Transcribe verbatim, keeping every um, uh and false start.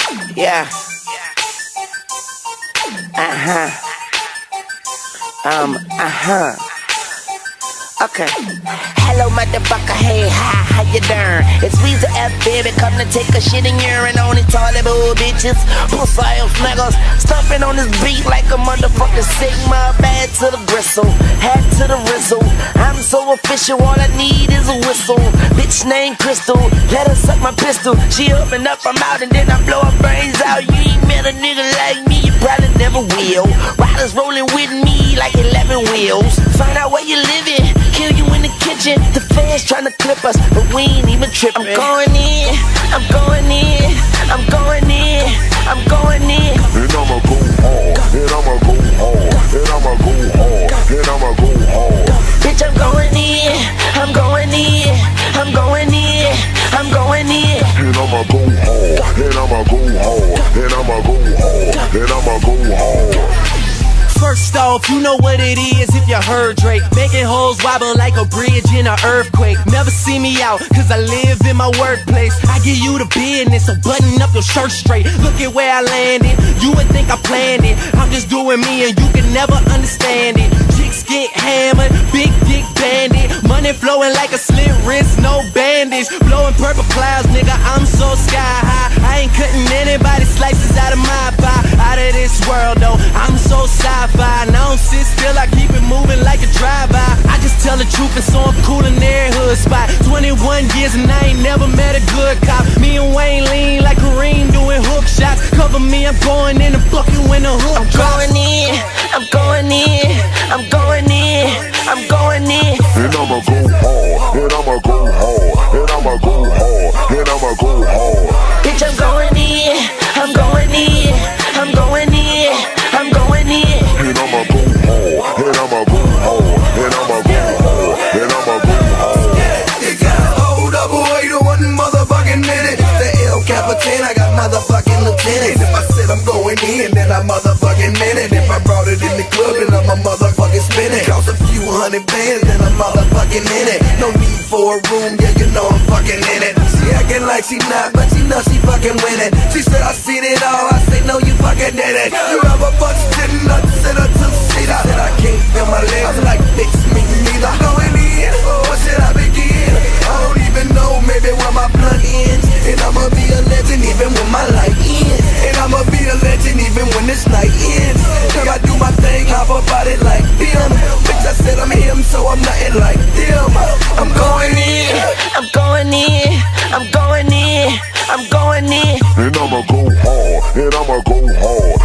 Yeah. Uh-huh. Um, uh-huh. Okay. Hello, motherfucker, hey, hi, how you doing? It's Weezy F, baby, come to take a shit and urine on these toilet bowl bitches. Pussy ass niggas, stuffing on this beat like a motherfucking Sigma. Bad to the gristle, hat to the rizzle. I'm so official, all I need is a whistle. Bitch named Crystal, let her suck my pistol. She up and up, I'm out, and then I blow her brains out. You ain't met a nigga like me, you probably never will. Riders rolling with me like eleven wheels. Find out where you living, kill you in the kitchen. The fans tryna clip us, but we ain't even tripping. I'm going in, I'm going in, I'm going in, I'm going in. And I'ma go hard, and I'ma go hard, and I'ma go hard, and I'ma go hard. Bitch, I'm going in, I'm going in, I'm going in, I'm going in. And I'ma go hard, and I'ma go hard, and I'ma go hard, and I'ma go hard. First off, you know what it is if you heard Drake. Making hoes wobble like a bridge in an earthquake. Never see me out, cause I live in my workplace. I give you the business, so button up your shirt straight. Look at where I landed, you would think I planned it. I'm just doing me and you can never understand it. Chicks get hammered, big dick bandit. Money flowing like a slit wrist, no bandage. Blowing purple clouds, nigga, I'm so sky high. I ain't cutting anybody slices out of my pie. Out of this world though, I'm so sci-fi. And I don't sit still, I keep it moving like a drive-by. I just tell the truth and so I'm cool in every hood spot. Twenty-one years and I ain't never met a good cop. Me and Wayne lean like Kareem doing hook shots. Cover me, I'm going in and fuck you in the hook. I'm going in, I'm going in, I'm going in, I'm going in. And I'ma go hard, and I'ma go hard, and I'ma go hard, and I'ma go hard. Bitch, I'm going in, I'm going in, I'm going in, I'm going in. And I'ma go hard, and I'ma go hard, and I'ma go hard, and I'ma go hard. You gotta hold up, wait a one motherfucking minute. The El Capitan, I got motherfucking lieutenant. If I said I'm going in, then I motherfucking meant it. If I brought it in the club, then I'm a motherfucking spinning. Cost a few hundred bands, then I'm motherfucking in it. No need for a room, yeah, you know I'm fucking in it. She acting like she not, but she know she fucking winning. She said I seen it all, I say no, you fucking did it. You ever fucked sitting up, sit her two seat. I said I can't feel my legs, I'm like, fix me neither. Going in, what should I begin? I don't even know, maybe where my blunt ends. And I'ma be a legend even when my light ends. And I'ma be a legend even when this night ends. Cause I do my thing, hop about it like them. Bitch, I said I'm him, so I'm nothing like them. I'm going in, I'm going in, I'm going in, I'm going in. And I'ma go hard, and I'ma go hard,